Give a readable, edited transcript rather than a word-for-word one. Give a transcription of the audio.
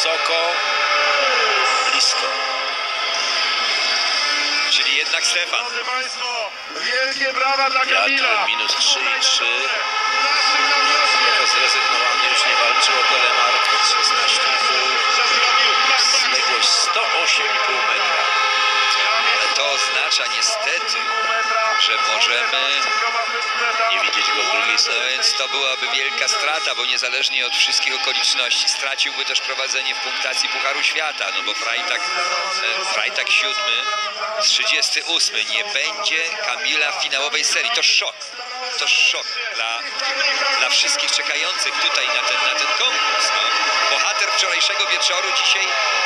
wysoko, blisko. Czyli jednak Stefan. Drodzy Państwo, wielkie brawa dla Wiatr Kamila. minus 3 i 3. Naszym na wniosek. Trochę zrezygnowany, już nie walczył o telemark. 16,5. Zległość 108,5 metra. Ale to oznacza niestety, że możemy nie widzieć go w drugiej stronie, więc to byłaby wielka strata, bo niezależnie od wszystkich okoliczności straciłby też prowadzenie w punktacji Pucharu Świata, no bo Freitag 7 z 38 nie będzie Kamila w finałowej serii. To szok. To szok dla wszystkich czekających tutaj na ten konkurs. No. Bohater wczorajszego wieczoru dzisiaj